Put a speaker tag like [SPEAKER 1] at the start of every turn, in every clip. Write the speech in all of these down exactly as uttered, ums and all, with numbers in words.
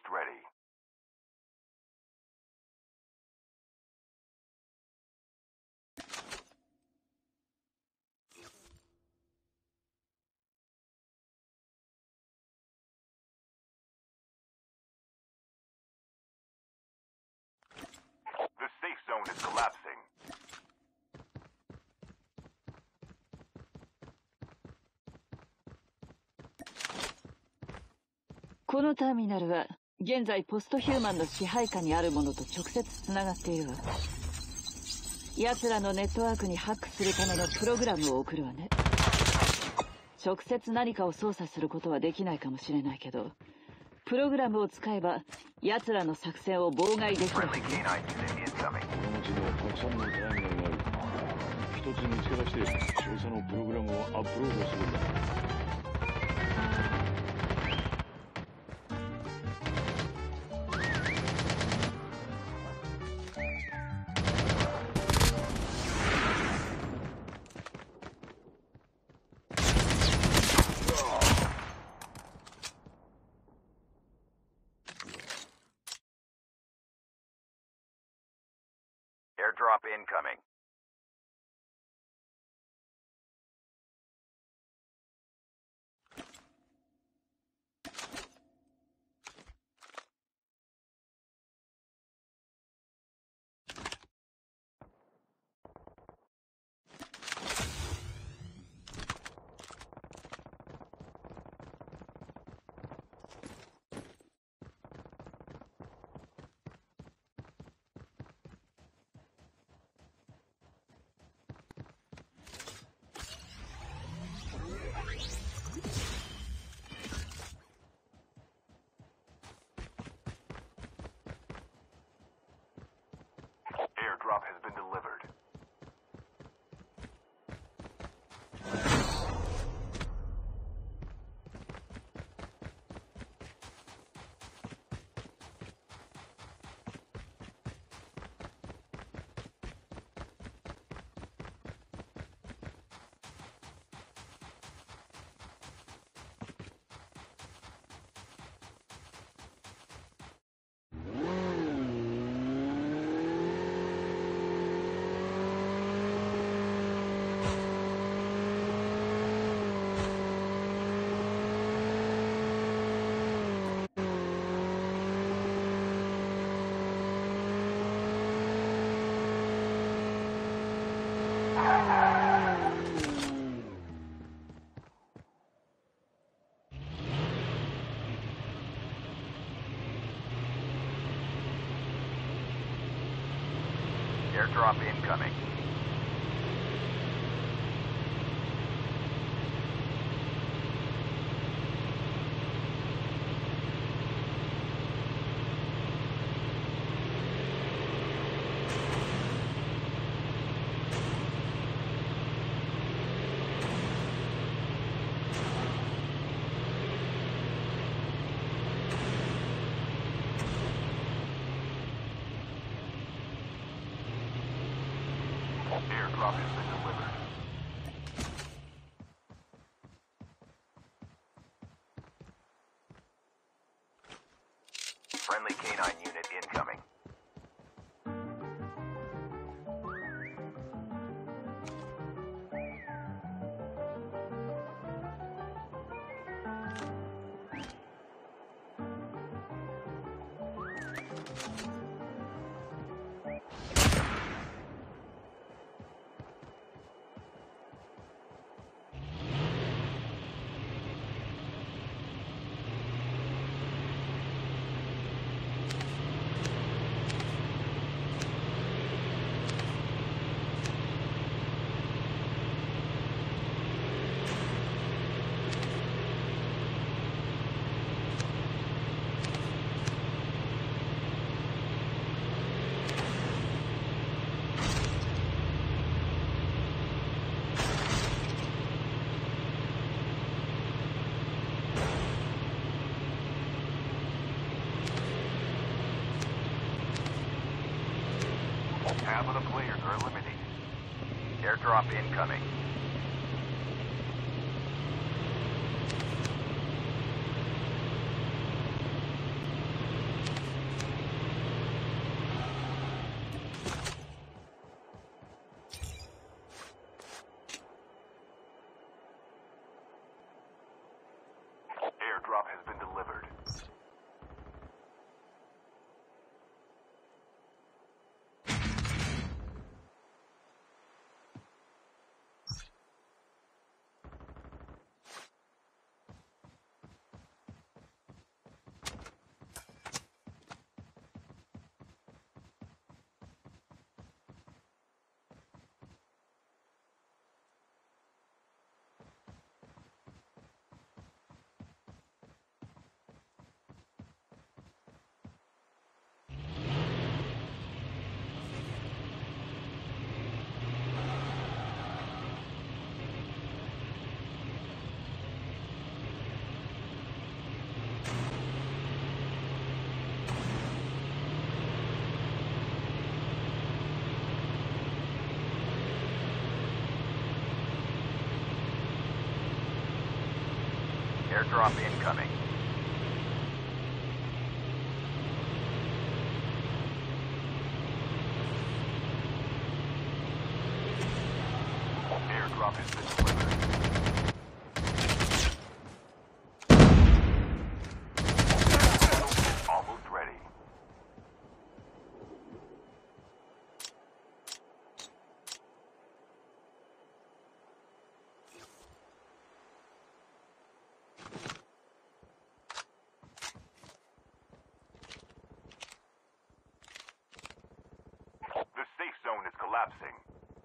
[SPEAKER 1] almost ready. The safe zone is collapsing.
[SPEAKER 2] このターミナルは現在ポストヒューマンの支配下にあるものと直接つながっているわ。奴らのネットワークにハックするためのプログラムを送るわね。直接何かを操作することはできないかもしれないけど、プログラムを使えば奴らの作戦を妨害できるはず。
[SPEAKER 1] Friendly K nine unit incoming.
[SPEAKER 3] この街にはたくさんのターミナルがある。一つ見つけ出して調査のプログラムをアップロードするんだ。
[SPEAKER 1] Airdrop incoming. Airdrop has been delivered. Airdrop incoming. Airdrop has been delivered. Friendly K nine unit incoming. Half of the players are eliminated. Airdrop incoming. Airdrop incoming. Airdrop has been delivered. Almost ready. The safe zone is collapsing.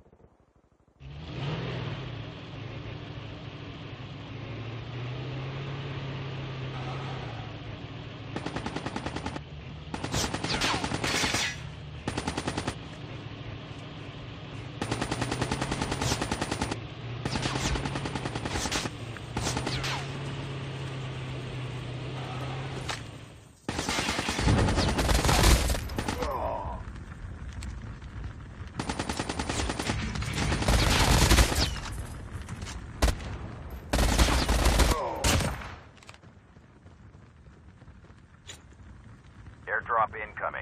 [SPEAKER 1] Airdrop incoming.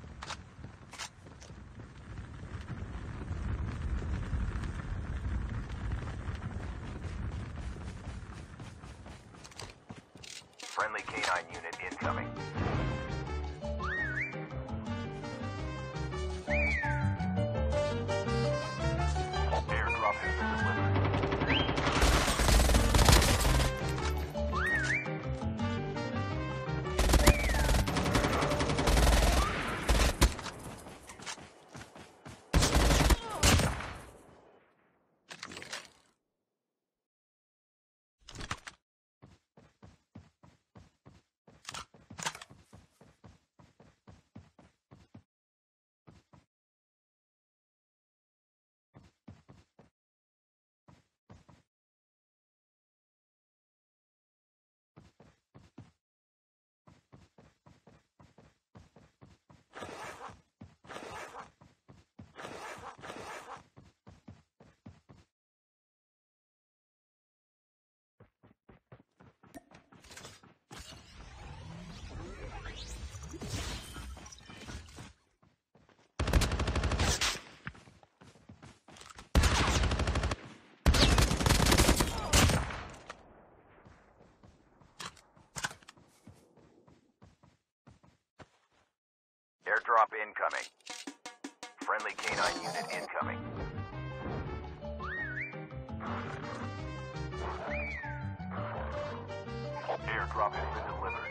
[SPEAKER 1] Friendly canine unit incoming. Airdrop has been delivered. Airdrop incoming. Friendly canine unit incoming. Airdrop has been delivered.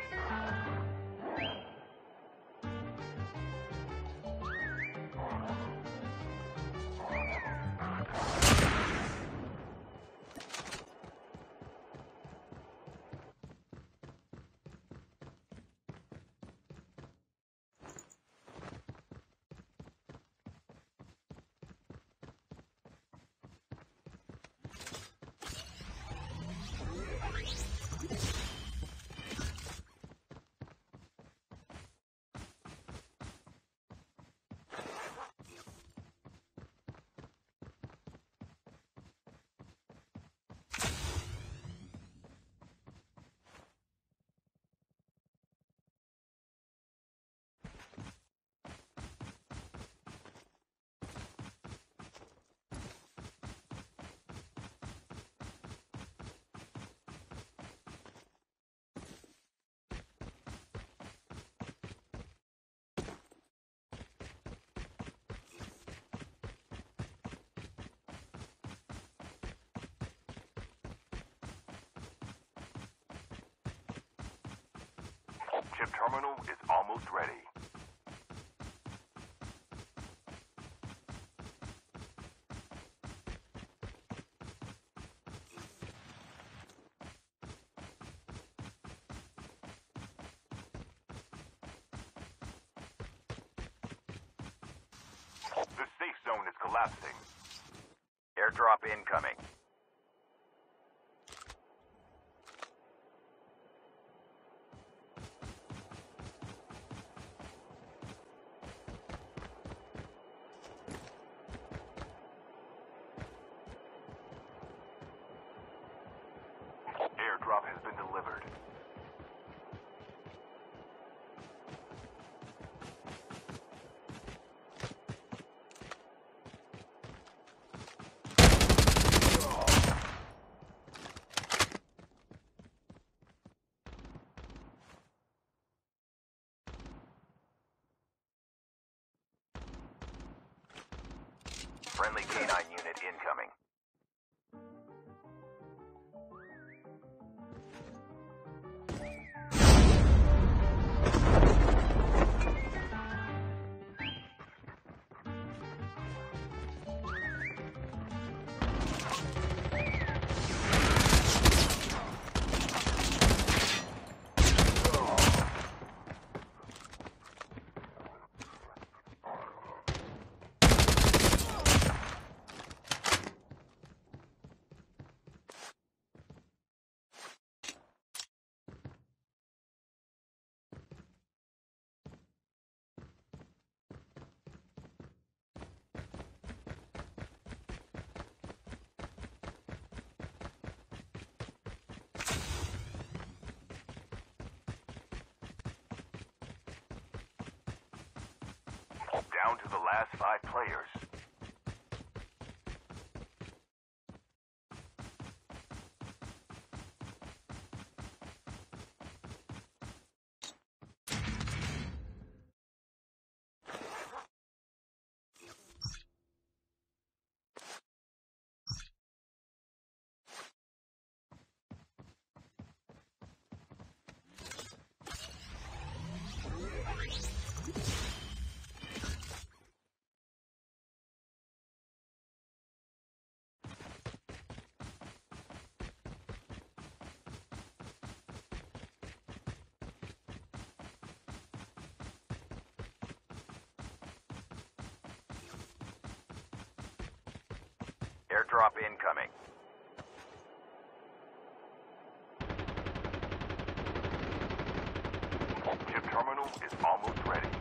[SPEAKER 1] Chip terminal is almost ready. The safe zone is collapsing. Airdrop incoming. Airdrop has been delivered. Friendly canine unit incoming. Down to the last five players. Airdrop incoming. Chip terminal is almost ready.